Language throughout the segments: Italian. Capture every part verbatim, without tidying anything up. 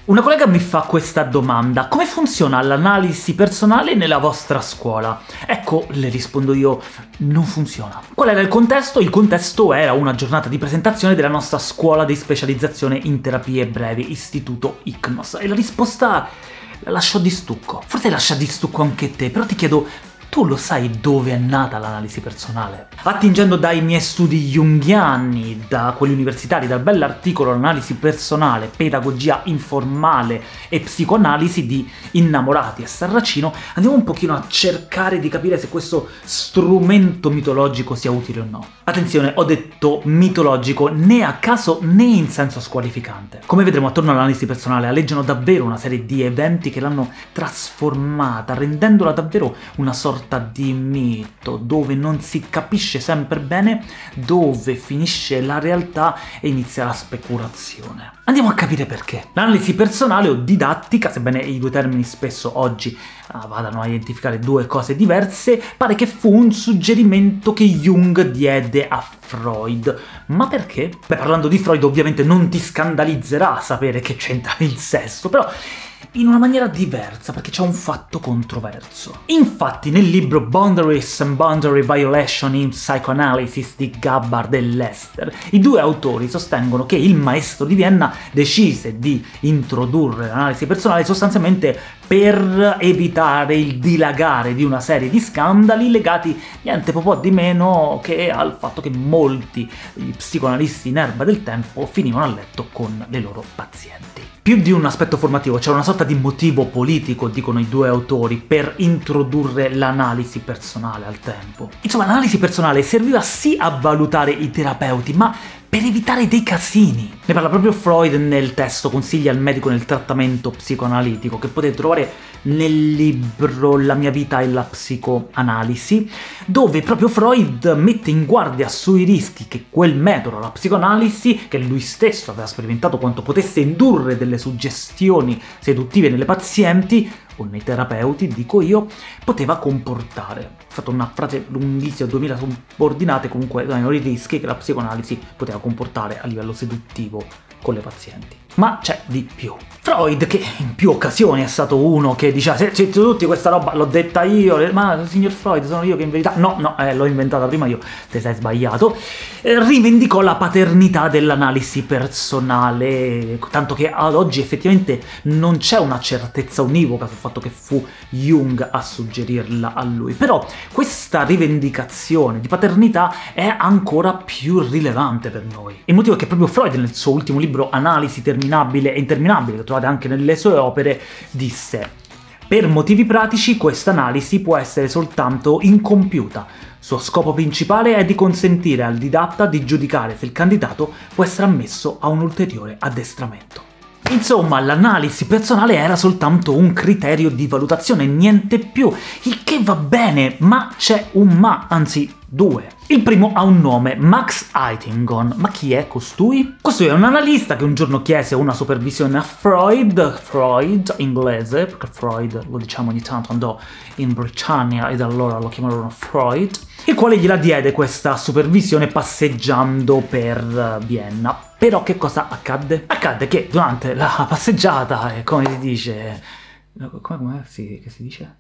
Una collega mi fa questa domanda: come funziona l'analisi personale nella vostra scuola? Ecco, le rispondo io, non funziona. Qual era il contesto? Il contesto era una giornata di presentazione della nostra scuola di specializzazione in terapie brevi, Istituto I C N O S, e la risposta la lasciò di stucco. Forse lascia di stucco anche te, però ti chiedo, tu lo sai dove è nata l'analisi personale? Attingendo dai miei studi junghiani, da quelli universitari, dal bell'articolo L'analisi personale, pedagogia informale e psicoanalisi di Innamorati e Sarracino, andiamo un pochino a cercare di capire se questo strumento mitologico sia utile o no. Attenzione, ho detto mitologico né a caso né in senso squalificante. Come vedremo, attorno all'analisi personale alleggiano davvero una serie di eventi che l'hanno trasformata, rendendola davvero una sorta di mito, dove non si capisce sempre bene dove finisce la realtà e inizia la speculazione. Andiamo a capire perché. L'analisi personale o didattica, sebbene i due termini spesso oggi ah, vadano a identificare due cose diverse, pare che fu un suggerimento che Jung diede a Freud. Ma perché? Beh, parlando di Freud ovviamente non ti scandalizzerà sapere che c'entra il sesso, però in una maniera diversa, perché c'è un fatto controverso. Infatti nel libro Boundaries and Boundary Violation in Psychoanalysis di Gabbard e Lester, i due autori sostengono che il maestro di Vienna decise di introdurre l'analisi personale sostanzialmente per evitare il dilagare di una serie di scandali legati niente po' di meno che al fatto che molti psicoanalisti in erba del tempo finivano a letto con le loro pazienti. Più di un aspetto formativo, c'è una sorta di motivo politico, dicono i due autori, per introdurre l'analisi personale al tempo. Insomma, l'analisi personale serviva sì a valutare i terapeuti, ma per evitare dei casini. Ne parla proprio Freud nel testo Consigli al medico nel trattamento psicoanalitico, che potete trovare nel libro La mia vita e la psicoanalisi, dove proprio Freud mette in guardia sui rischi che quel metodo, la psicoanalisi, che lui stesso aveva sperimentato quanto potesse indurre delle suggestioni seduttive nelle pazienti, o nei terapeuti, dico io, poteva comportare. Ho fatto una frase lunghissima, duemila subordinate, comunque erano i rischi che la psicoanalisi poteva comportare a livello seduttivo con le pazienti. Ma c'è di più. Freud, che in più occasioni è stato uno che diceva se c'è tutti questa roba l'ho detta io, ma signor Freud sono io che in verità no, no, eh, l'ho inventata prima io, te sei sbagliato, eh, rivendicò la paternità dell'analisi personale, tanto che ad oggi effettivamente non c'è una certezza univoca sul fatto che fu Jung a suggerirla a lui, però questa rivendicazione di paternità è ancora più rilevante per noi. Il motivo è che proprio Freud nel suo ultimo libro Analisi terminabile e interminabile, che trovate anche nelle sue opere, disse: per motivi pratici questa analisi può essere soltanto incompiuta. Suo scopo principale è di consentire al didatta di giudicare se il candidato può essere ammesso a un ulteriore addestramento. Insomma, l'analisi personale era soltanto un criterio di valutazione, niente più, il che va bene, ma c'è un ma, anzi due. Il primo ha un nome, Max Eitingon. Ma chi è costui? Costui è un analista che un giorno chiese una supervisione a Freud, Freud inglese, perché Freud lo diciamo ogni tanto, andò in Britannia ed allora lo chiamarono Freud, il quale gliela diede questa supervisione passeggiando per Vienna. Però che cosa accadde? Accadde che durante la passeggiata, come si dice... come, come si, che si dice?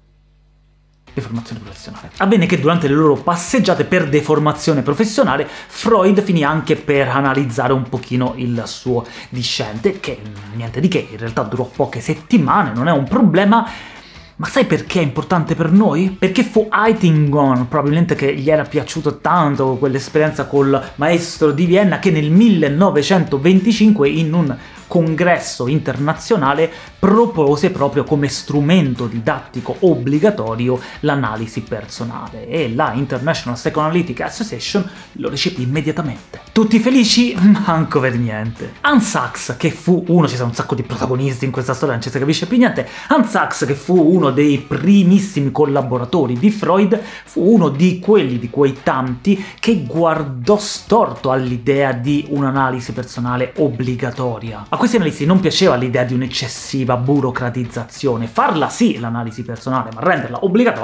Deformazione professionale. Avvenne che durante le loro passeggiate per deformazione professionale Freud finì anche per analizzare un pochino il suo discente, che niente di che, in realtà durò poche settimane, non è un problema. Ma sai perché è importante per noi? Perché fu Eitingon, probabilmente che gli era piaciuto tanto quell'esperienza col maestro di Vienna, che nel millenovecentoventicinque in un congresso internazionale propose proprio come strumento didattico obbligatorio l'analisi personale, e la International Psychoanalytic Association lo recepì immediatamente. Tutti felici? Manco per niente. Hans Sachs, che fu uno, ci sono un sacco di protagonisti in questa storia, non ci si capisce più niente, Hans Sachs, che fu uno dei primissimi collaboratori di Freud, fu uno di quelli, di quei tanti, che guardò storto all'idea di un'analisi personale obbligatoria. A questi analisti non piaceva l'idea di un'eccessiva burocratizzazione. Farla sì, l'analisi personale, ma renderla obbligatoria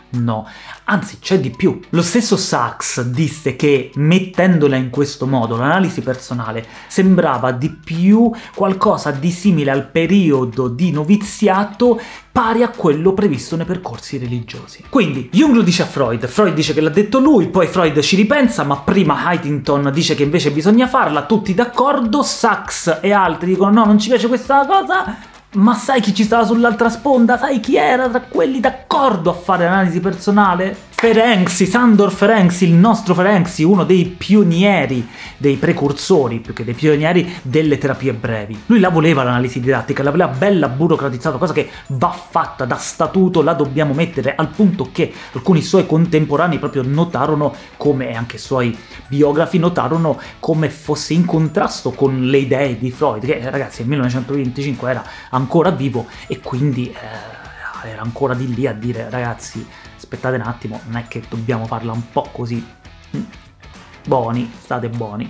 No, anzi c'è di più. Lo stesso Sachs disse che mettendola in questo modo, l'analisi personale sembrava di più qualcosa di simile al periodo di noviziato pari a quello previsto nei percorsi religiosi. Quindi Jung lo dice a Freud, Freud dice che l'ha detto lui, poi Freud ci ripensa, ma prima Huntington dice che invece bisogna farla, tutti d'accordo, Sachs e altri dicono no, non ci piace questa cosa. Ma sai chi ci stava sull'altra sponda? Sai chi era tra quelli d'accordo a fare analisi personale? Ferenczi, Sandor Ferenczi, il nostro Ferenczi, uno dei pionieri, dei precursori, più che dei pionieri, delle terapie brevi. Lui la voleva l'analisi didattica, la voleva bella burocratizzata, cosa che va fatta da statuto, la dobbiamo mettere, al punto che alcuni suoi contemporanei proprio notarono come, e anche i suoi biografi notarono come fosse in contrasto con le idee di Freud, che ragazzi nel millenovecentoventicinque era ancora vivo e quindi eh, era ancora di lì a dire ragazzi aspettate un attimo, non è che dobbiamo farla un po' così, buoni, state buoni.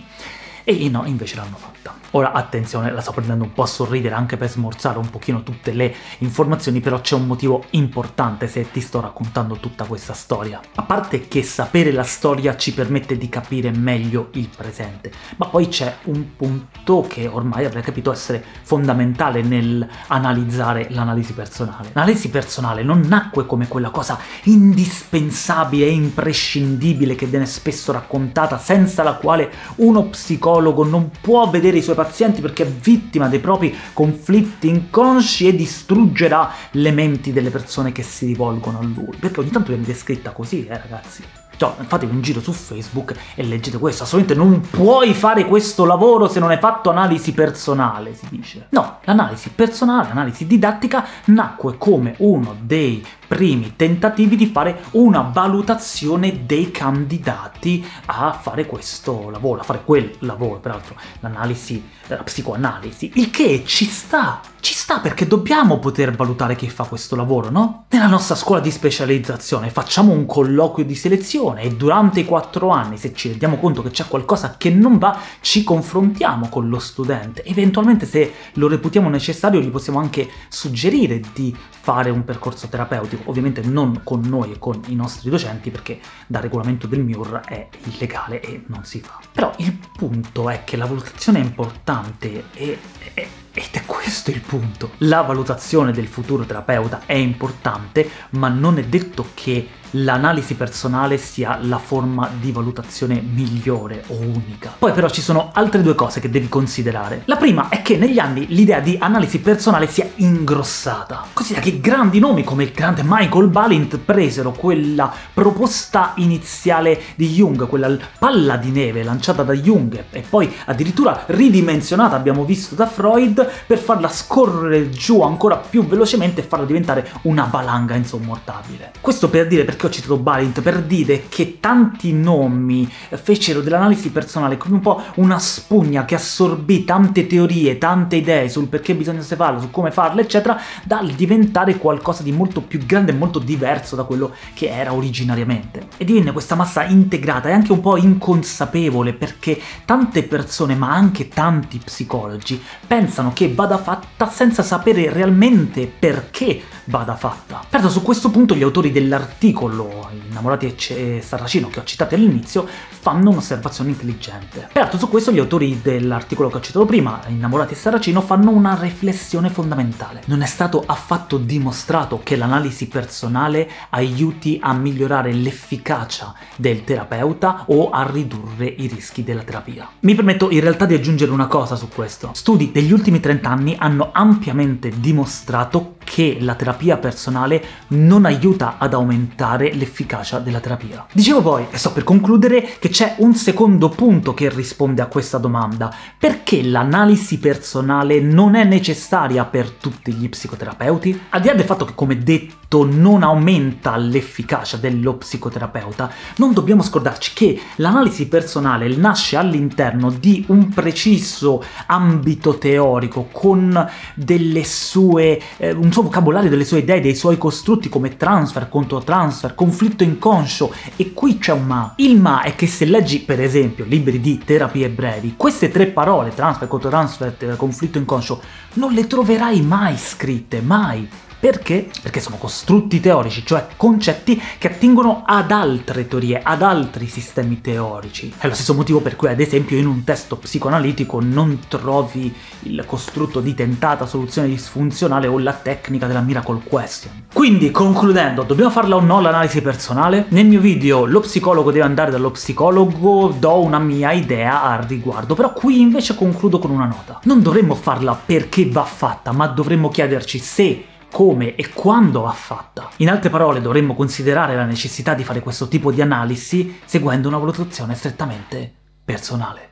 E no, invece l'hanno fatta. Ora, attenzione, la sto prendendo un po' a sorridere anche per smorzare un pochino tutte le informazioni, però c'è un motivo importante se ti sto raccontando tutta questa storia. A parte che sapere la storia ci permette di capire meglio il presente, ma poi c'è un punto che ormai avrei capito essere fondamentale nell'analizzare l'analisi personale. L'analisi personale non nacque come quella cosa indispensabile e imprescindibile che viene spesso raccontata, senza la quale uno psicologo non può vedere i suoi pazienti perché è vittima dei propri conflitti inconsci e distruggerà le menti delle persone che si rivolgono a lui. Perché ogni tanto viene descritta così, eh ragazzi. Cioè, fatevi un giro su Facebook e leggete questo. Assolutamente non puoi fare questo lavoro se non hai fatto analisi personale, si dice. No, l'analisi personale, l'analisi didattica, nacque come uno dei primi tentativi di fare una valutazione dei candidati a fare questo lavoro, a fare quel lavoro, peraltro l'analisi, la psicoanalisi, il che ci sta, ci sta perché dobbiamo poter valutare chi fa questo lavoro, no? Nella nostra scuola di specializzazione facciamo un colloquio di selezione e durante i quattro anni, se ci rendiamo conto che c'è qualcosa che non va, ci confrontiamo con lo studente, eventualmente se lo reputiamo necessario gli possiamo anche suggerire di fare un percorso terapeutico, ovviamente non con noi e con i nostri docenti perché da regolamento del M I U R è illegale e non si fa. Però il punto è che la valutazione è importante e, e, ed è questo il punto. La valutazione del futuro terapeuta è importante, ma non è detto che l'analisi personale sia la forma di valutazione migliore o unica. Poi però ci sono altre due cose che devi considerare. La prima è che negli anni l'idea di analisi personale si è ingrossata, così da che grandi nomi come il grande Michael Balint presero quella proposta iniziale di Jung, quella palla di neve lanciata da Jung e poi addirittura ridimensionata, abbiamo visto, da Freud, per farla scorrere giù ancora più velocemente e farla diventare una valanga insormontabile. Questo per dire, perché ho citato Balint, per dire che tanti nomi fecero dell'analisi personale come un po' una spugna che assorbì tante teorie, tante idee sul perché bisogna farlo, su come farlo, eccetera, dal diventare qualcosa di molto più grande e molto diverso da quello che era originariamente. E divenne questa massa integrata e anche un po' inconsapevole, perché tante persone, ma anche tanti psicologi, pensano che vada fatta senza sapere realmente perché vada fatta. Pertanto su questo punto gli autori dell'articolo Innamorati e Sarracino che ho citato all'inizio fanno un'osservazione intelligente. Peraltro su questo gli autori dell'articolo che ho citato prima, Innamorati e Sarracino, fanno una riflessione fondamentale. Non è stato affatto dimostrato che l'analisi personale aiuti a migliorare l'efficacia del terapeuta o a ridurre i rischi della terapia. Mi permetto in realtà di aggiungere una cosa su questo. Studi degli ultimi trenta anni hanno ampiamente dimostrato che la terapia personale non aiuta ad aumentare l'efficacia della terapia. Dicevo poi, e sto per concludere, che c'è un secondo punto che risponde a questa domanda. Perché l'analisi personale non è necessaria per tutti gli psicoterapeuti? Al di là del fatto che, come detto, non aumenta l'efficacia dello psicoterapeuta, non dobbiamo scordarci che l'analisi personale nasce all'interno di un preciso ambito teorico, con delle sue, eh, un suo vocabolario, delle sue idee, dei suoi costrutti come transfer, controtransfer, conflitto inconscio, e qui c'è un ma. Il ma è che se leggi per esempio libri di terapie brevi, queste tre parole, transfer, controtransfer, conflitto inconscio, non le troverai mai scritte, mai. Perché? Perché sono costrutti teorici, cioè concetti che attingono ad altre teorie, ad altri sistemi teorici. È lo stesso motivo per cui, ad esempio, in un testo psicoanalitico non trovi il costrutto di tentata soluzione disfunzionale o la tecnica della miracle question. Quindi, concludendo, dobbiamo farla o no l'analisi personale? Nel mio video Lo psicologo deve andare dallo psicologo do una mia idea al riguardo, però qui invece concludo con una nota. Non dovremmo farla perché va fatta, ma dovremmo chiederci se, come e quando va fatta. In altre parole, dovremmo considerare la necessità di fare questo tipo di analisi seguendo una valutazione strettamente personale.